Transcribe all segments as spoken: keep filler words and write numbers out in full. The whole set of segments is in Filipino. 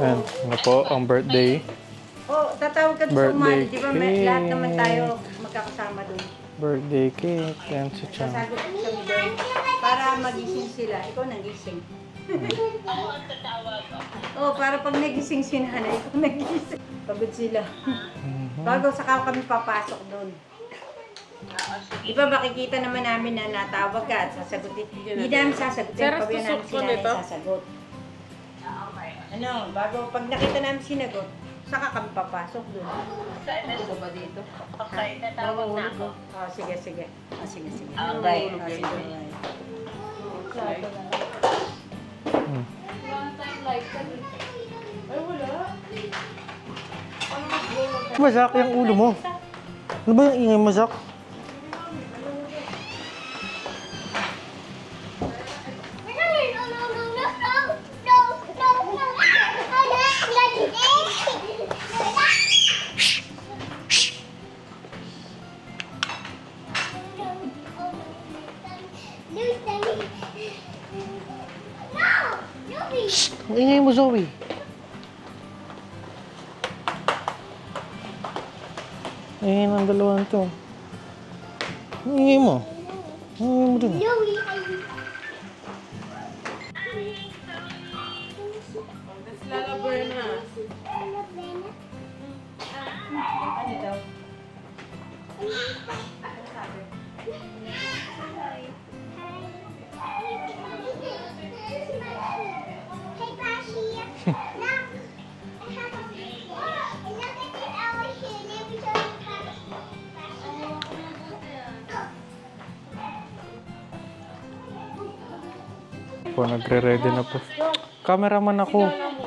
Ayan, ano po, ang birthday. Oh, tatawag ka sa umali. Di ba may, lahat naman tayo magkakasama doon. Birthday cake. Ayan si Chang. Sasagot ko sa doon para magising sila. Ikaw nagising. Oh, para pag nagising si nanay, ikaw nagising. Pagod sila. Bago saka kami papasok doon. Di ba makikita naman namin na natawag ka at sasagutin. Hindi namin sasagutin. Pag yan namin sila na sasagot. Ano, bago pag nakita namin sinagot, saka kami papasok doon. Saan na ba dito? Okay, natawag na ako. Oh, sige, sige. Oh, sige, sige. Okay. Oh, sige. Hmm. Mazak, yung ulo mo. Ano ba yung ingay, Mazak? Ang ingay mo, Zoe. Ang ingay ng dalawang to. Ang ingay mo. Ang ingay mo din. Lalabay na. Ano daw? Po, nagre-ready na po. Cameraman ako.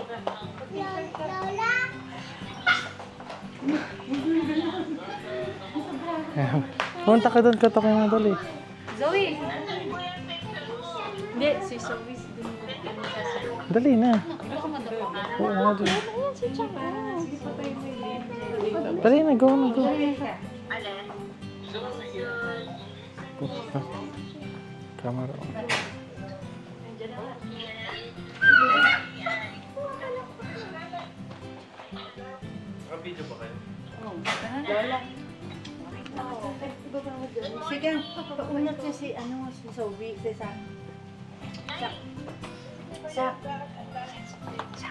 Punta ka doon, katok yung dali. Zoe! Hindi, si Zoe. Dali na. Oo nga doon. Dali na, go na, go. Camera on. Naka-video ba kayo? Lola. Sige, paunat niya si, ano, si Zoe, si Sa. Sa. Sa. Sa.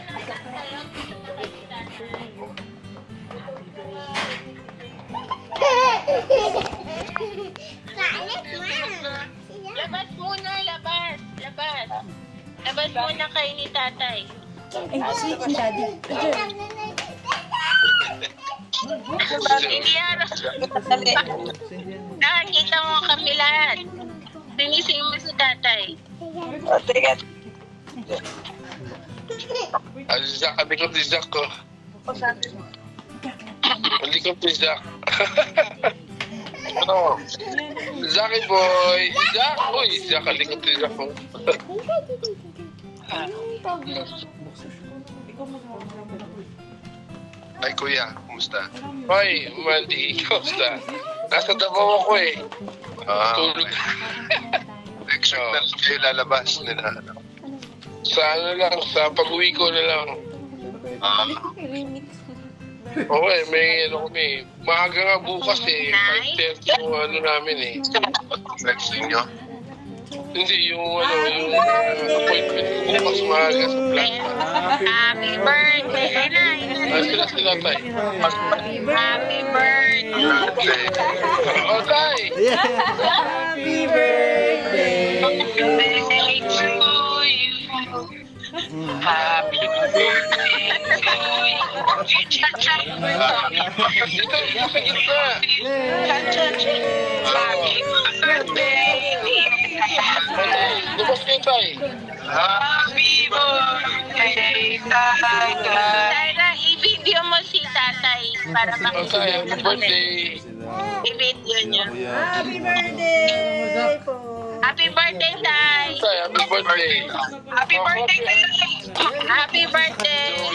Labas muna, labas. Labas. Labas muna kayo ni tatay. Eh, si Daddy. Hindi araw. Nakakita mo kami lahat. Sinising mo si tatay. Ano si Zach? Hindi ko si Zach ko. Hindi ko si Zach. Ano? Zach boy! Zach! Uy! Zach! Hindi ko si Zach ko. Ay kuya, kumusta? Hoy, Mandy, kumusta? Nasa Davao ako eh. Ah, tulog. Next week na kayo lalabas nila. Sa ano lang, sa pag-uwi ko na lang. Ah. Oo eh, may ano kami. Maaga nga bukas eh. five thirty yung ano namin eh. Next nyo? Hindi, yung ano, yung uh, appointment bukas maaga sa plasma. Happy birthday, Nay! Ah, sila sila tayo. Happy birthday! O tay! Happy birthday! Birthday to you! Happy birthday to you! Cha-cha! Dito, dito sa gitna! Cha-cha! Happy birthday! Lubos kayo tay! Happy birthday, tatay! Tara, i-video mo si tatay para O tay, happy makikita. birthday! I-video niya. Happy birthday po! Happy birthday, tay! Tay, happy birthday! Happy birthday, tay! Happy birthday!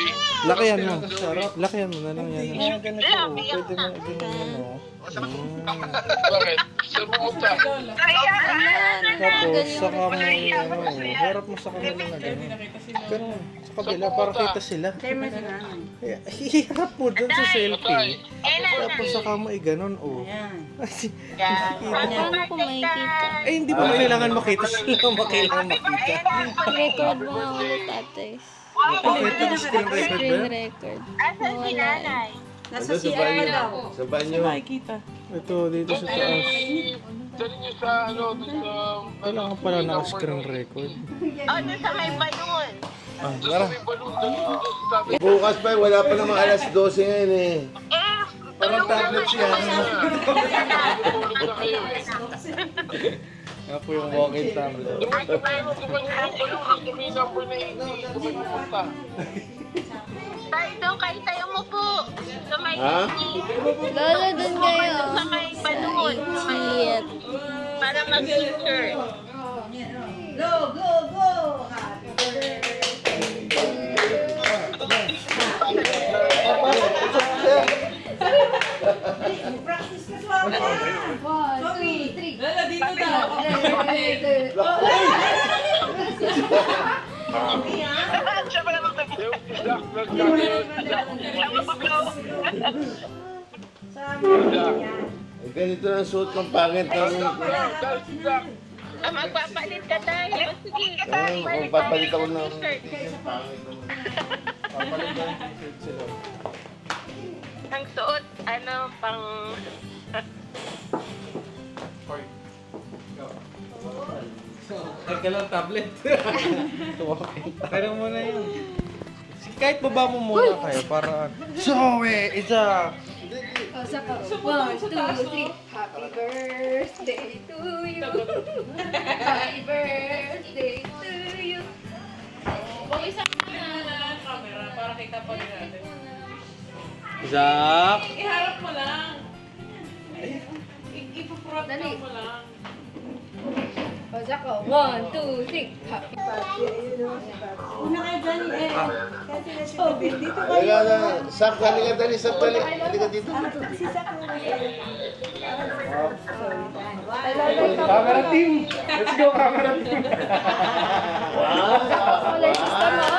Lakihan mo. Lakihan mo na lang yan. Mga ganito, oh. Pwede mo ganyan yan, oh. Mm. Bakit? Saan mo punta? Tapos, saka mo, ano, harap mo sa kanila na gano'n. Ganun, sa kabila, para kita sila. Tayo mo si nanay. Kaya, hiharap mo dun sa selfie. Tapos, saka mo i-ganon, oh. Ayan. Kasi, Paano ko makikita? eh, hindi mo kailangan makita sila, makailangan makita. Record mo nga ulit, ate. Bakit? Ito screen record ba Screen yan? record. Asan si nanay? Nasa C R pa daw. Sa banyo. Ito, dito sa taas. Dali niyo sa, ano, doon sa... Kailangan pala naka-screen record. Oh, doon sa may balon. Ah, tara. May balon doon doon sa tabi. Bukas pa, eh, wala pa namang alas dose ngayon eh. Eh, Parang tablet siya. Tulog na kayo eh. Nga po yung walk-in tablet. Dumayo tayo sa balon ng balon. Dumayo sa number na hindi. Dumayo pupunta. tayo doon kayo tayo mo po. Sa may Ha? Lolo, dun kayo. sa may balon. Shit. Para mag-picture. Go, go, go! Happy birthday! Practice ka sa mga. One, two, three. Lala, dito daw. Siya pala magpapicture. Sa mga yan. Eh, ganito na ang suot ng pangit ng... Ah, magpapalit ka tayo. Sige, Ayun, kung papalit ako ng... ang suot, ano, pang... Teka lang, tablet. Kaya mo na yun. Kahit baba mo muna kayo para... Zoe! Isa! One, two, three. Happy birthday to you. Happy birthday to you. Zach! Dali. Pazak ko. One, two, three. Happy Una kayo dyan eh. Kasi na siya dito kayo. Halika na, Sak, halika dali sa balik. Halika dito. Si Sak na kayo. Camera team! Let's go, camera team! solar system mo.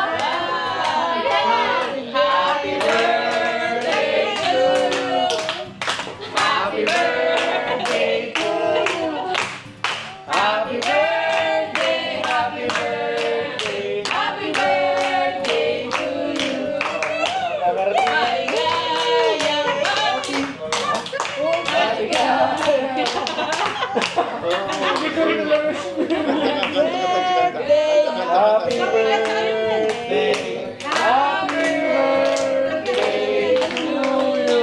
Happy birthday to you! Happy birthday to you! Happy birthday, happy birthday, happy birthday to you! Happy birthday, happy birthday to you!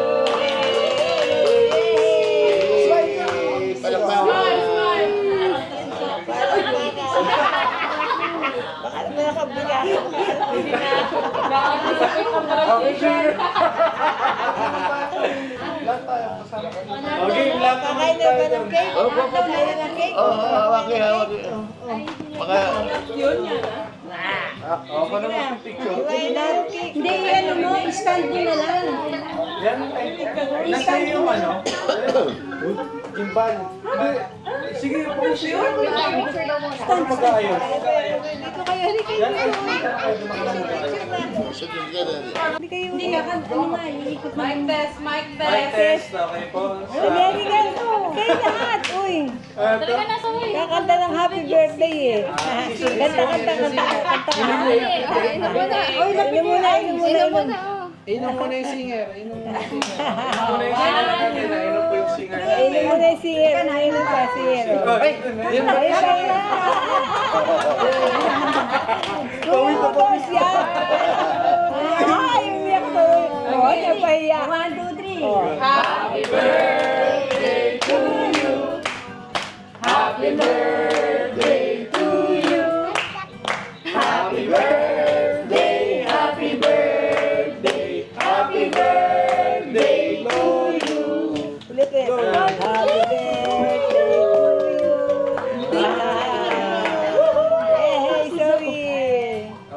Okay, lahat ang Kakain na ba ng cake? Oh, oh, Kakain na ng cake? oh, hawaki, hawaki. Baka... ako na mag-picture. Kakain na ng cake. Hindi, ano mo, stand mo na lang. Yan, nasa yung ano? Gimbal. Sige, pause yun. Para mag-aayos. Dito kayo, hindi kayo. Hindi kayo, hindi ka, ano nga, iikot mo. Mic test, mic Mic test, okay po. Hindi kayo, kayo lahat, uy. Kakanta ng happy birthday eh. Kanta, kanta, kanta, kanta ka. Inom mo na. Uy, lapit mo na, inom mo na, Inom mo inom. na. Inom mo na yung singer. Inom mo na yung singer. Inom mo na yung singer natin. Inom po yung singer natin. Inom mo na yung siyer, inom ka, siyer. Ay, yun ba? Ay, ay, ay. Tumubos yan. Ay, umiyak to. Oh, napahiya. One, two, three. Happy birthday to you. Happy birthday to you. Happy birthday, happy birthday, happy birthday to you. Ulit eh. Happy birthday to you. Hey, hey, sorry.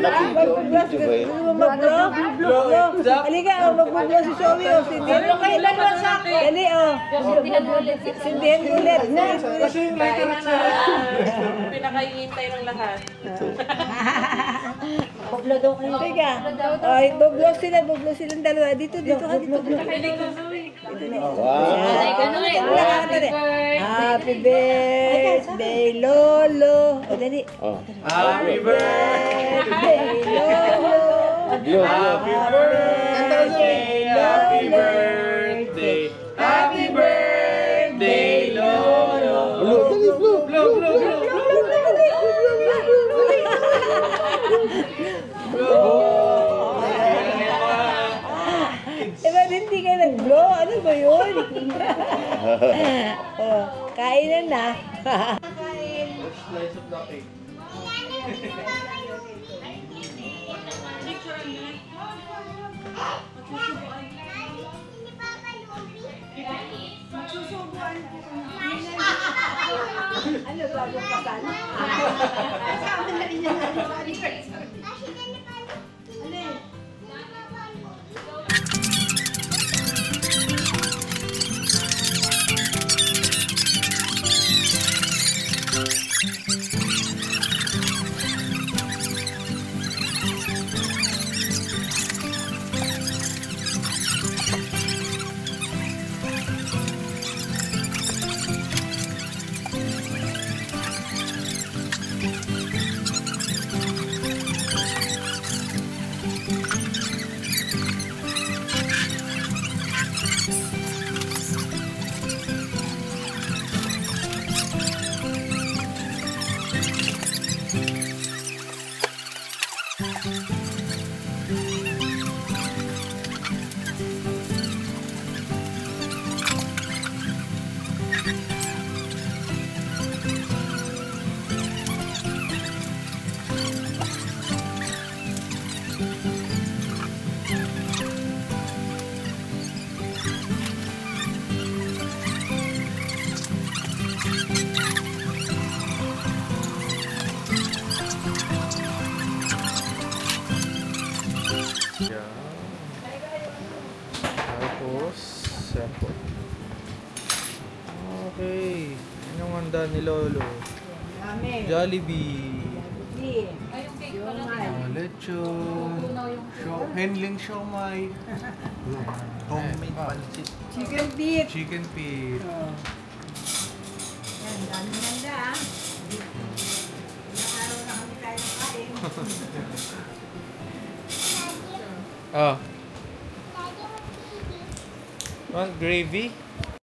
Naka-video video ba yun? Mag-blow? Halika, oh, mag-blow si Zoe, oh. Sindihan mo kayo lang sa akin. Dali, oh. Sindihan ulit. Sindihan ulit. Kasi yung lighter at siya. Pinakahihintay ng lahat. Mag-blow daw kayo. Teka. Ay, mag-blow sila, mag-blow silang dalawa. Dito, dito ka, dito. Wow. Happy birthday, Lolo. O, dali. Oh. Happy birthday! Lolo. Blue, blue. Happy birthday! Happy birthday! Happy birthday, Lolo! Blue, dali, blue. Blue, blue, blue, Eh, ba't hindi ka nag-blow? Ano ba yun? Oh, kainan na. Slice of the cake. Ano ba yung kasal? Yan. Tapos, sampo. Okay. Anong handa ni Lolo? Jollibee. Oh, lechon. Show, henling siomay. Homemade pancit. Chicken beef. Chicken feet. Yan, dami handa ah. Ilang araw na kami tayo kain. Ah. Want gravy?